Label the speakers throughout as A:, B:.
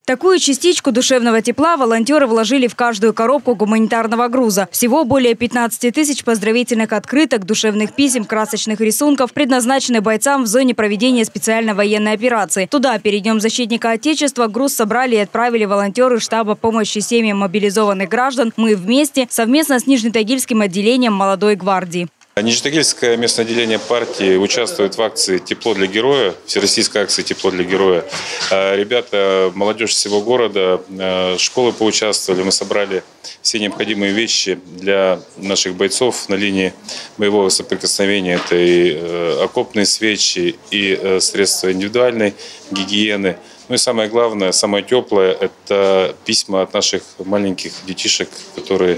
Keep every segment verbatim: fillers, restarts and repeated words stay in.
A: Такую частичку душевного тепла волонтеры вложили в каждую коробку гуманитарного груза. Всего более пятнадцати тысяч поздравительных открыток, душевных писем, красочных рисунков предназначены бойцам в зоне проведения специальной военной операции. Туда перед Днем защитника Отечества груз собрали и отправили волонтеры штаба помощи семьям мобилизованных граждан «Мы вместе» совместно с Нижнетагильским отделением молодой гвардии.
B: Нижнетагильское местное отделение партии участвует в акции «Тепло для героя», всероссийской акции «Тепло для героя». Ребята, молодежь всего города, школы поучаствовали. Мы собрали все необходимые вещи для наших бойцов на линии боевого соприкосновения. Это и окопные свечи, и средства индивидуальной гигиены. Ну и самое главное, самое теплое – это письма от наших маленьких детишек, которые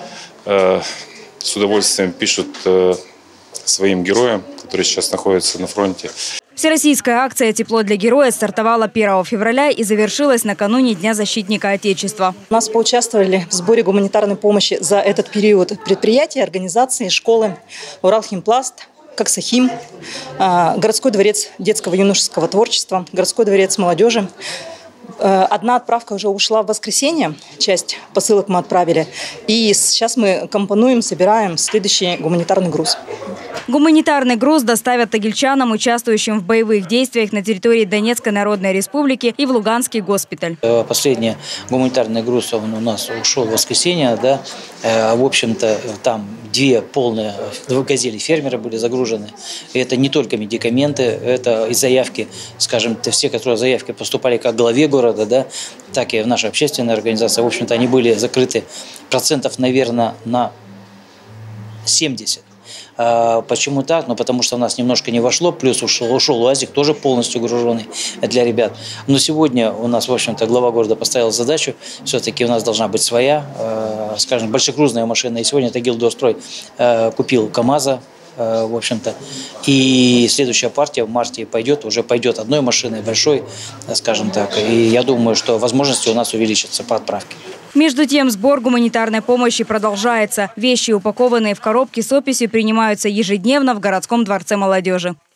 B: с удовольствием пишут э, своим героям, которые сейчас находятся на фронте.
A: Всероссийская акция «Тепло для героя» стартовала первого февраля и завершилась накануне Дня защитника Отечества.
C: У нас поучаствовали в сборе гуманитарной помощи за этот период предприятия, организации, школы «Уралхимпласт», «Коксахим», городской дворец детского и юношеского творчества, городской дворец молодежи. Одна отправка уже ушла в воскресенье, часть посылок мы отправили. И сейчас мы компонуем, собираем следующий гуманитарный груз.
A: Гуманитарный груз доставят тагильчанам, участвующим в боевых действиях на территории Донецкой Народной Республики и в Луганский госпиталь.
D: Последний гуманитарный груз он у нас ушел в воскресенье. Да? В общем-то, там две полные газели фермера были загружены. И это не только медикаменты, это и заявки, скажем, все, которые заявки поступали как главе города, да, так и в нашу общественную организацию. В общем-то, они были закрыты процентов, наверное, на семьдесят. Почему так? Ну, потому что у нас немножко не вошло, плюс ушел, ушел УАЗик, тоже полностью груженный для ребят. Но сегодня у нас, в общем-то, глава города поставил задачу, все-таки у нас должна быть своя, э, скажем, большегрузная машина. И сегодня Тагилдорстрой э, купил КАМАЗа, э, в общем-то. И следующая партия в марте пойдет, уже пойдет одной машиной, большой, скажем так. И я думаю, что возможности у нас увеличатся по отправке.
A: Между тем, сбор гуманитарной помощи продолжается. Вещи, упакованные в коробки с описью, принимаются ежедневно в городском дворце молодежи.